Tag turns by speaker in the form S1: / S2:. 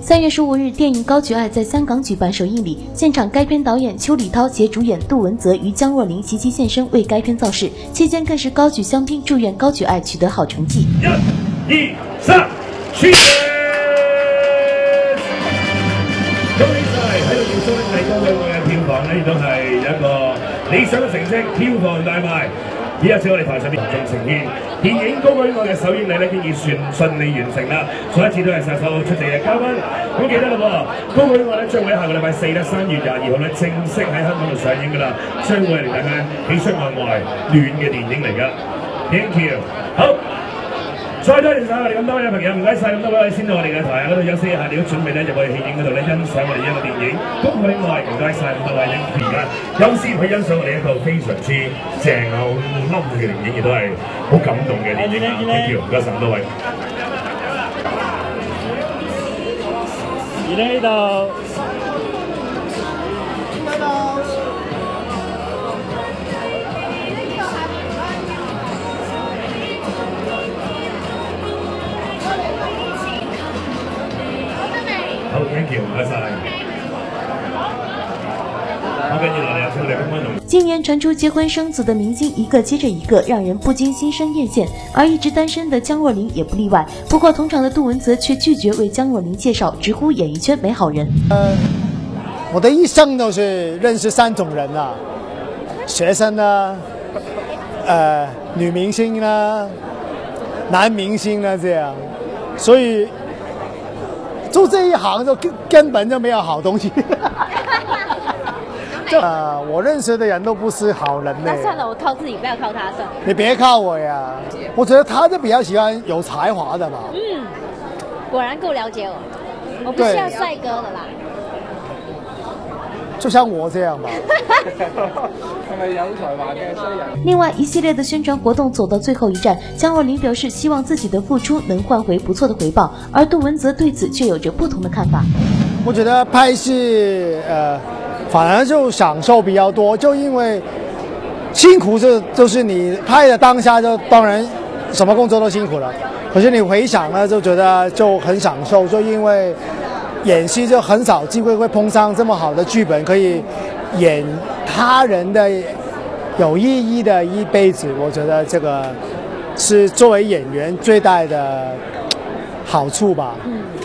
S1: 3月15日，电影《高举爱》在香港举办首映礼，现场该片导演邱礼涛携主演杜汶泽与江若琳齐齐现身为该片造势，期间更是高举香槟，祝愿《高举爱》取得好成績。
S2: 1、2、3， Cheers！ 恭喜晒喺度要恭喜高舉愛嘅票房咧，亦都係有一個理想嘅成績，票房大賣。依家請我哋台上面眾呈獻電影《高舉愛》嘅首映禮咧，經已順利完成啦。再一次都係晒所有出席嘅嘉賓。咁記得啦喎，《高舉愛》咧將會喺下個禮拜4咧3月22號咧正式喺香港度上映㗎啦，將會係令大家喜出望外暖嘅電影嚟㗎。Thank you， 好。再多謝晒我哋咁多位朋友，唔該晒咁多位先到我哋嘅台嗰度休息一下，你都準備咧入去戲院嗰度咧欣賞我哋一個電影《高舉愛》，唔該晒咁多位咧，而家優先去欣賞我哋一套非常之正啊、好冧嘅電影，亦都係好感動嘅電影啊 ！Thank you， 唔該晒咁多位。而呢度。好 ，thank you， 唔該晒。好，跟住落嚟有請我哋公關同。
S1: 今年傳出結婚生子的明星一個接着一個，讓人不禁心生豔羨。而一直單身的江若琳也不例外。不過同場的杜汶澤卻拒絕為江若琳介紹，直呼演藝圈沒好人。
S3: 我的一生都是認識3種人啊，學生啊，女明星啊，男明星啊，這樣，所以。做這一行就根本就沒有好東西。我認識的人都不是好人呢。
S4: 那算了，我靠自己，不要靠他算了。
S3: 你別靠我呀！我覺得他就比較喜歡有才華的嘛。
S4: 果然夠了解我，我不需要帥哥的啦。
S3: 就像我這樣吧。
S5: 係咪有才華嘅衰人？
S1: 另外，一系列的宣傳活動走到最後一站，江若琳表示希望自己的付出能換回不錯的回報，而杜汶澤對此卻有着不同的看法。
S3: 我覺得拍戲，反而就享受比較多，就因為辛苦就是你拍的當下就當然什麼工作都辛苦了，可是你回想呢就覺得就很享受，就因為演戲就很少機會會碰上這麼好的劇本，可以演他人的有意義的一輩子。我覺得這個是作為演員最大的好處吧。